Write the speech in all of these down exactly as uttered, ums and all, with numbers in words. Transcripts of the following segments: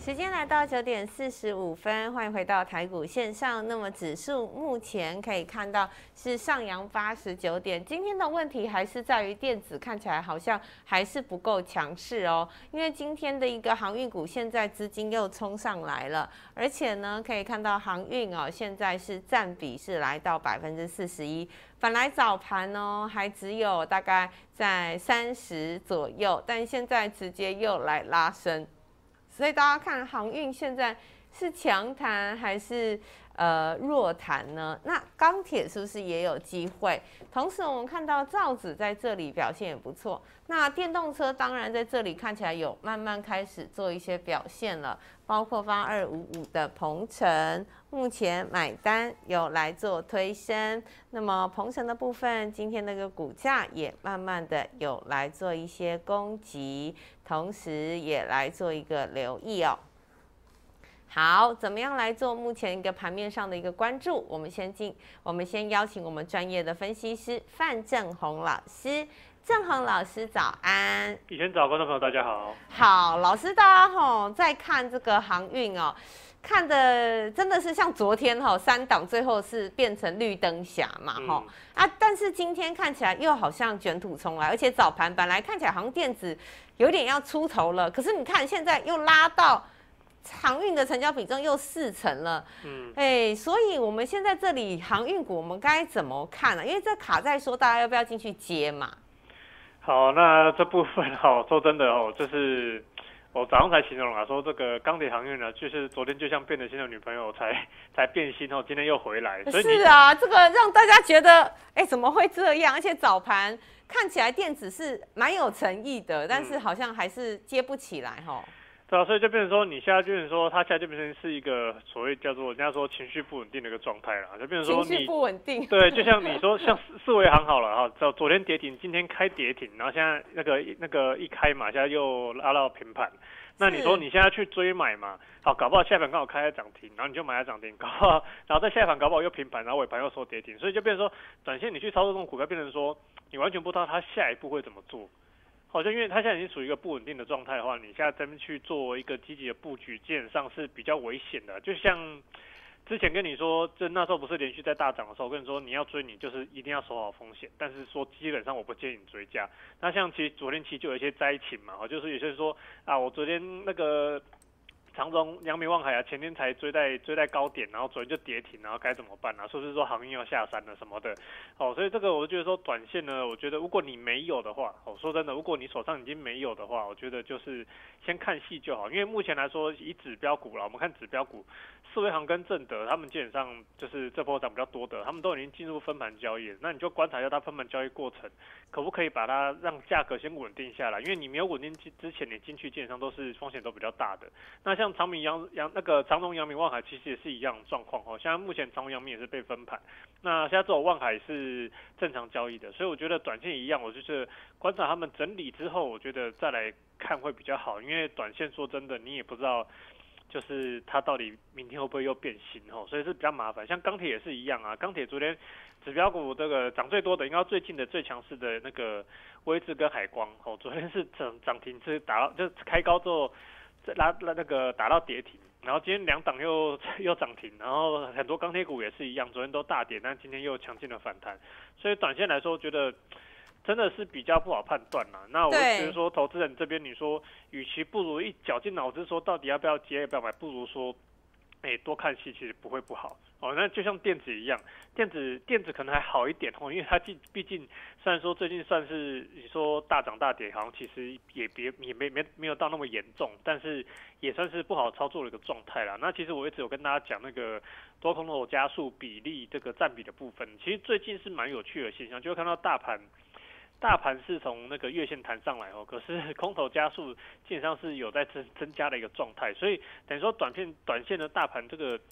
时间来到九点四十五分，欢迎回到台股线上。那么指数目前可以看到是上扬八十九点。今天的问题还是在于电子看起来好像还是不够强势哦，因为今天的一个航运股现在资金又冲上来了，而且呢可以看到航运哦现在是占比是来到百分之四十一。本来早盘呢还只有大概在三十左右，但现在直接又来拉升。所以大家看航运现在是强弹还是呃弱弹呢？那钢铁是不是也有机会？同时我们看到造纸在这里表现也不错。那电动车当然在这里看起来有慢慢开始做一些表现了，包括八二五五的鹏程，目前买单有来做推升。那么鹏程的部分，今天那个股价也慢慢的有来做一些攻击，同时也来做一个留意哦。好，怎么样来做目前一个盘面上的一个关注？我们先进，我们先邀请我们专业的分析师范正宏老师。正宏老师早安。 以前早，观众朋友大家好。好， 老师，大家吼在看这个航运哦，看的真的是像昨天吼三档最后是变成绿灯侠嘛吼、嗯、啊，但是今天看起来又好像卷土重来，而且早盘本来看起来好像电子有点要出头了，可是你看现在又拉到航运的成交比重又四成了，嗯，哎、欸，所以我们现在这里航运股我们该怎么看呢、啊？因为这卡在说大家要不要进去接嘛。 好，那这部分哈，说真的哦，就是我早上才形容了，说这个钢铁航运呢，就是昨天就像变了心的女朋友才才变心哦，今天又回来。所以是啊，这个让大家觉得，哎、欸，怎么会这样？而且早盘看起来电子是蛮有诚意的，但是好像还是接不起来哈。嗯对啊，所以就变成说，你现在就变成说，它现在就变成是一个所谓叫做人家说情绪不稳定的一个状态了，就变成说你情绪不稳定。 对，就像你说，像四维行好了哈，昨昨天跌停，今天开跌停，然后现在那个那个一开嘛，现在又拉到平盘。那你说你现在去追买嘛？好，搞不好下盘刚好开在涨停，然后你就买在涨停，搞不好，然后在下盘搞不好又平盘，然后尾盘又收跌停，所以就变成说，短线你去操作这种股票，变成说你完全不知道它下一步会怎么做。好像因为它现在已经属于一个不稳定的状态的话，你现在真去做一个积极的布局，基本上是比较危险的。就像之前跟你说，就那时候不是连续在大涨的时候，我跟你说你要追，你就是一定要守好风险。但是说基本上我不建议你追加。那像其实昨天其实就有一些灾情嘛，就是有些人说啊，我昨天那个长荣、阳明、万海啊，前天才追在追在高点，然后昨天就跌停，然后该怎么办啊？是不是说航运要下山了什么的？哦，所以这个我就觉得说，短线呢，我觉得如果你没有的话，哦，说真的，如果你手上已经没有的话，我觉得就是先看戏就好，因为目前来说以指标股啦，我们看指标股，四维行跟正德他们基本上就是这波涨比较多的，他们都已经进入分盘交易了，那你就观察一下它分盘交易过程，可不可以把它让价格先稳定下来？因为你没有稳定之前，你进去基本上都是风险都比较大的。那像像长明、阳阳那个长荣、阳明、万海其实也是一样的状况哦。现在目前长荣、阳明也是被分盘，那现在只有万海是正常交易的，所以我觉得短线一样，我就是观察他们整理之后，我觉得再来看会比较好。因为短线说真的，你也不知道，就是它到底明天会不会又变形哦，所以是比较麻烦。像钢铁也是一样啊，钢铁昨天指标股这个涨最多的，应该最近的最强势的那个威致跟海光哦，昨天是涨涨停是打到就开高之后。拉拉那个打到跌停，然后今天两档又又涨停，然后很多钢铁股也是一样，昨天都大跌，但今天又强劲的反弹，所以短线来说，觉得真的是比较不好判断啦。那我觉得说，投资人这边你说，与其不如一绞尽脑汁说到底要不要接要不要买，不如说，哎、欸，多看戏其实不会不好。哦，那就像电子一样，电子电子可能还好一点哦，因为它毕竟虽然说最近算是你说大涨大跌，好像其实也别也没没没有到那么严重，但是也算是不好操作的一个状态啦。那其实我一直有跟大家讲那个多空头加速比例这个占比的部分，其实最近是蛮有趣的现象，就会看到大盘。大盘是从那个月线弹上来哦，可是空头加速基本上是有在增增加的一个状态，所以等于说短线短线的大盘这个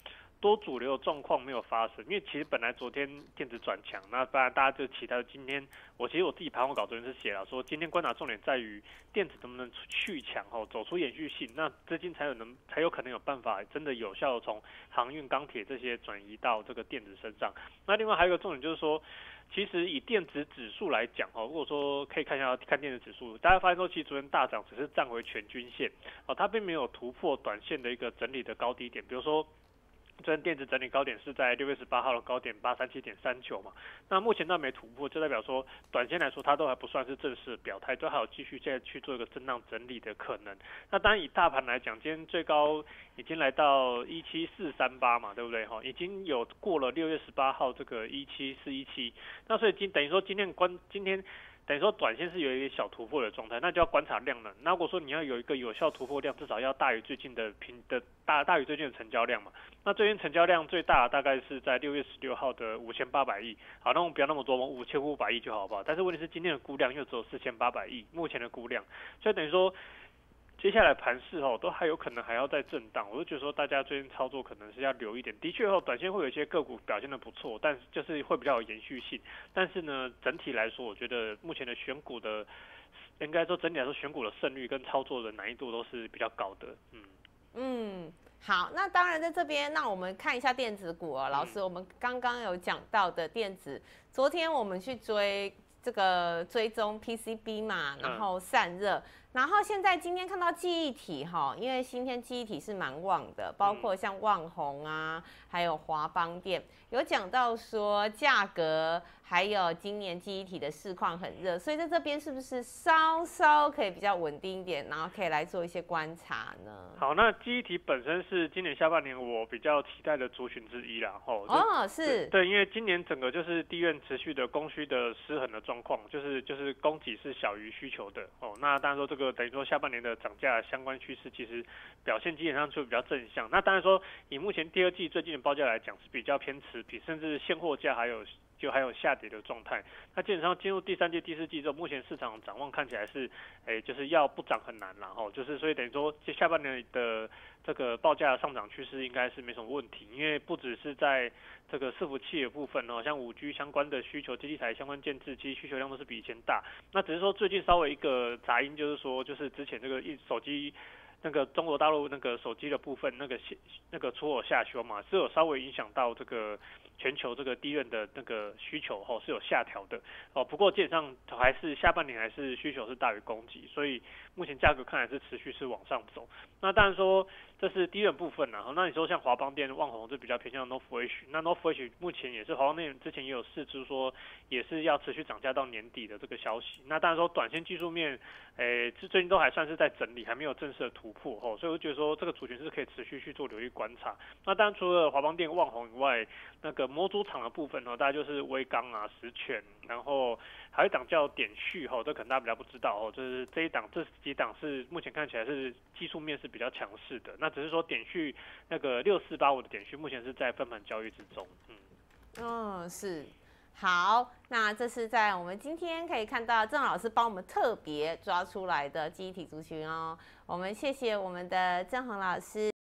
多主流的状况没有发生，因为其实本来昨天电子转强，那当然大家就期待今天，我其实我自己盘后稿昨天是写了说，今天观察重点在于电子能不能续强哦，走出延续性，那资金才有能才有可能有办法真的有效的从航运、钢铁这些转移到这个电子身上。那另外还有一个重点就是说，其实以电子指数来讲哦，如果说可以看一下看电子指数，大家发现说其实昨天大涨只是站回全均线哦，它并没有突破短线的一个整理的高低点，比如说。昨天电子整理高点是在六月十八号的高点八三七点三九嘛，那目前都没突破，就代表说短线来说它都还不算是正式表态，都还有继续再去做一个震荡整理的可能。那当然以大盘来讲，今天最高已经来到一七四三八嘛，对不对？哈，已经有过了六月十八号这个一七四一七，那所以今等于说今天关今天。等于说短线是有一个小突破的状态，那就要观察量了。那如果说你要有一个有效突破量，至少要大于最近的平的大大于最近的成交量嘛。那最近成交量最大大概是在六月十六号的五千八百亿。好，那我们不要那么多，我们五千五百亿就好，好不好？但是问题是今天的估量又只有四千八百亿，目前的估量，所以等于说。接下来盘势哦，都还有可能还要再震荡，我就觉得说大家最近操作可能是要留一点。的确哦，短线会有一些个股表现得不错，但是就是会比较有延续性。但是呢，整体来说，我觉得目前的选股的，应该说整体来说选股的胜率跟操作的难易度都是比较高的。嗯嗯，好，那当然在这边，那我们看一下电子股哦，老师，我们刚刚有讲到的电子，昨天我们去追这个追踪 P C B 嘛，然后散热。嗯然后现在今天看到记忆体哈，因为今天记忆体是蛮旺的，包括像旺宏啊，还有华邦电，有讲到说价格还有今年记忆体的市况很热，所以在这边是不是稍稍可以比较稳定一点，然后可以来做一些观察呢？ 好，那记忆体本身是今年下半年我比较期待的族群之一啦，吼。 哦，是。 对，因为今年整个就是地缘持续的供需的失衡的状况，就是就是供给是小于需求的哦。那当然说这个。等于说下半年的涨价相关趋势，其实表现基本上就比较正向。那当然说，以目前第二季最近的报价来讲，是比较偏持平，甚至现货价还有就还有下跌的状态。那基本上进入第三季、第四季之后，目前市场展望看起来是，诶，就是要不涨很难啦，吼，就是所以等于说，这下半年的这个报价上涨趋势应该是没什么问题，因为不只是在这个伺服器的部分哦，像五 G 相关的需求、基地台相关建制，其实需求量都是比以前大。那只是说最近稍微一个杂音，就是说，就是之前这个一手机。那个中国大陆那个手机的部分，那个那个出口下修嘛，是有稍微影响到这个全球这个低润的那个需求吼，是有下调的哦。不过基本上还是下半年还是需求是大于供给，所以目前价格看来是持续是往上走。那当然说这是低润部分啦，那你说像华邦电、旺宏这比较偏向 N O F H， 那 N O F H 目前也是华邦电之前也有释出说也是要持续涨价到年底的这个消息。那当然说短线技术面，诶，最近都还算是在整理，还没有正式的突破哦，所以我觉得说这个族群是可以持续去做留意观察。那当然除了华邦电、旺宏以外，那个模组厂的部分呢，大概就是威刚啊、实权，然后还有一档叫点序哈，这可能大家比较不知道哦，就是这一档这几档是目前看起来是技术面是比较强势的，那只是说点序那个六四八五的点序目前是在分盘交易之中，嗯， 嗯，是。好，那这是在我们今天可以看到郑老师帮我们特别抓出来的记忆体族群哦，我们谢谢我们的郑恒老师。